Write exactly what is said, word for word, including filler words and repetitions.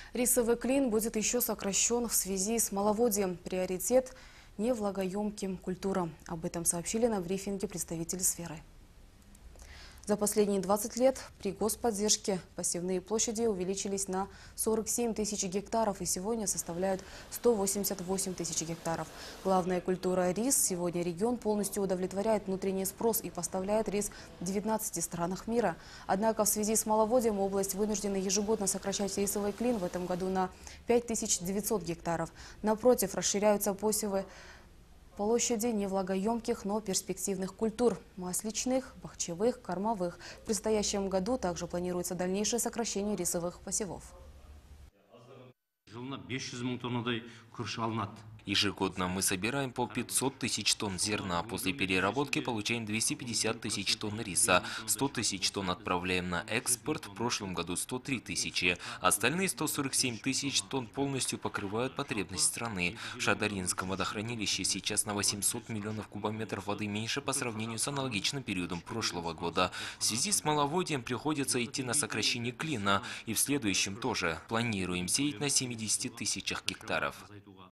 Рисовый клин будет еще сокращен в связи с маловодьем. Приоритет – невлагоемким культурам. Об этом сообщили на брифинге представители сферы. За последние двадцать лет при господдержке посевные площади увеличились на сорок семь тысяч гектаров и сегодня составляют сто восемьдесят восемь тысяч гектаров. Главная культура – рис. Сегодня регион полностью удовлетворяет внутренний спрос и поставляет рис в девятнадцати странах мира. Однако в связи с маловодьем область вынуждена ежегодно сокращать рисовый клин в этом году на пять тысяч девятьсот гектаров. Напротив, расширяются посевы площади невлагоемких, но перспективных культур – масличных, бахчевых, кормовых. В предстоящем году также планируется дальнейшее сокращение рисовых посевов. Ежегодно мы собираем по пятьсот тысяч тонн зерна. После переработки получаем двести пятьдесят тысяч тонн риса. сто тысяч тонн отправляем на экспорт, в прошлом году сто три тысячи. Остальные сто сорок семь тысяч тонн полностью покрывают потребность страны. В Шадаринском водохранилище сейчас на восемьсот миллионов кубометров воды меньше по сравнению с аналогичным периодом прошлого года. В связи с маловодьем приходится идти на сокращение клина. И в следующем тоже. Планируем сеять на семидесяти тысячах гектаров.